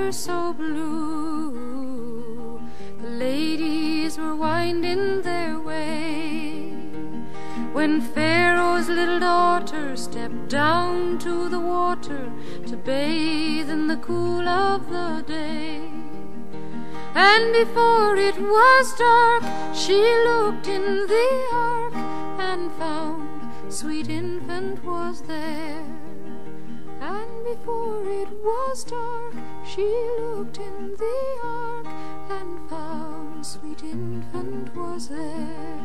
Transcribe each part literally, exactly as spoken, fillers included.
water so blue, the ladies were winding their way, when Pharaoh's little daughter stepped down to the water to bathe in the cool of the day. And before it was dark, she looked in the ark and found sweet infant was there. And before it was dark, she looked in the ark and found sweet infant was there.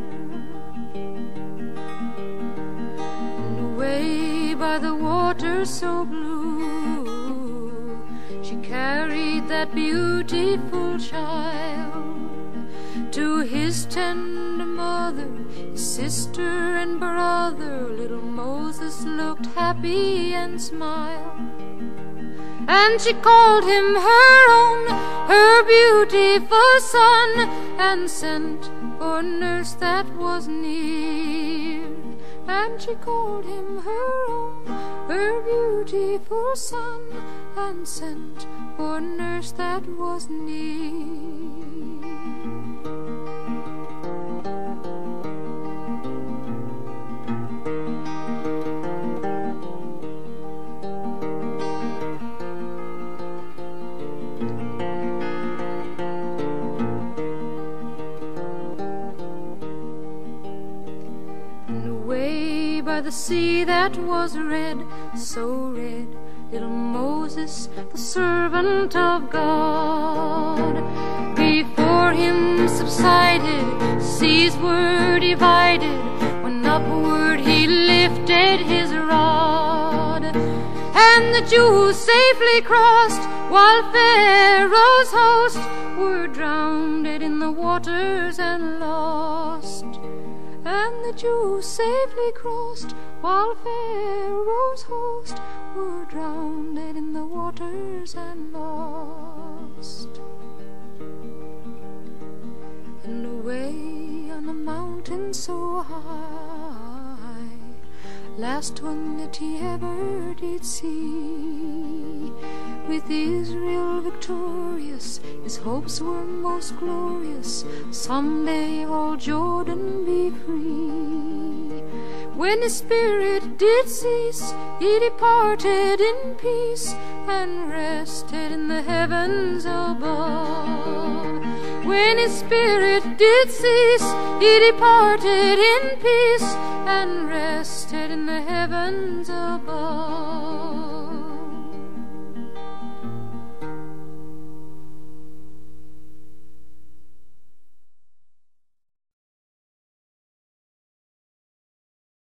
And away by the water so blue, she carried that beautiful child to his tender mother, his sister and brother. Little Moses looked happy and smiled, and she called him her own, her beautiful son, and sent for a nurse that was near. And she called him her own, her beautiful son, and sent for a nurse that was near. By the sea that was red, so red, little Moses, the servant of God, before him subsided, seas were divided, when upward he lifted his rod. And the Jews safely crossed, while Pharaoh's host were drowned in the waters and lost. And the Jews safely crossed, while Pharaoh's host were drowned in the waters and lost. And away on a mountain so high, last one that he ever did see, with Israel victorious, his hopes were most glorious, someday all Jordan be free. When his spirit did cease, he departed in peace and rested in the heavens above. When his spirit did cease, he departed in peace and rested in the heavens above.